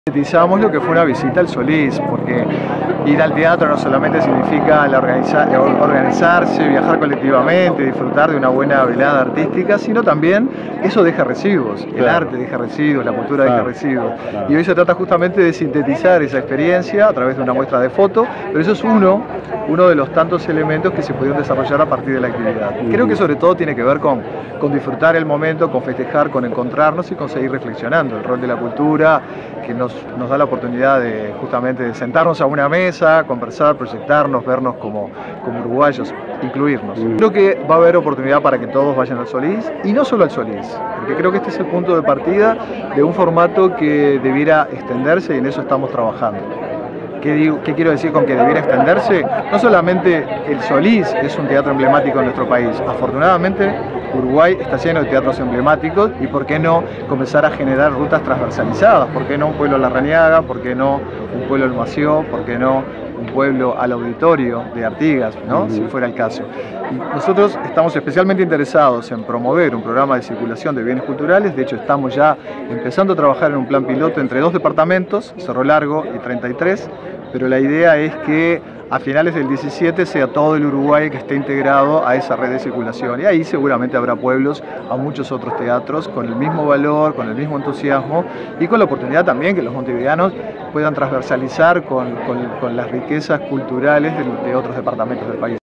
Sintetizamos lo que fue una visita al Solís, porque ir al teatro no solamente significa organizarse, viajar colectivamente, disfrutar de una buena velada artística, sino también eso deja residuos, el arte deja residuos, la cultura deja residuos. Y hoy se trata justamente de sintetizar esa experiencia a través de una muestra de foto, pero eso es uno de los tantos elementos que se pudieron desarrollar a partir de la actividad. Creo que sobre todo tiene que ver con disfrutar el momento, con festejar, con encontrarnos y con seguir reflexionando. El rol de la cultura que nos da la oportunidad de justamente de sentarnos a una mesa, conversar, proyectarnos, vernos como uruguayos, incluirnos. Creo que va a haber oportunidad para que todos vayan al Solís, y no solo al Solís, porque creo que este es el punto de partida de un formato que debiera extenderse y en eso estamos trabajando. ¿Qué quiero decir con que debiera extenderse? No solamente el Solís es un teatro emblemático en nuestro país. Afortunadamente, Uruguay está lleno de teatros emblemáticos y ¿por qué no comenzar a generar rutas transversalizadas? ¿Por qué no un pueblo a La Rañaga? ¿Por qué no un pueblo al Mació? ¿Por qué no un pueblo al Auditorio de Artigas, ¿no? Si fuera el caso? Y nosotros estamos especialmente interesados en promover un programa de circulación de bienes culturales. De hecho, estamos ya empezando a trabajar en un plan piloto entre dos departamentos, Cerro Largo y 33, pero la idea es que a finales del 17 sea todo el Uruguay que esté integrado a esa red de circulación. Y ahí seguramente habrá pueblos a muchos otros teatros con el mismo valor, con el mismo entusiasmo y con la oportunidad también que los montevideanos puedan transversalizar con las riquezas culturales de otros departamentos del país.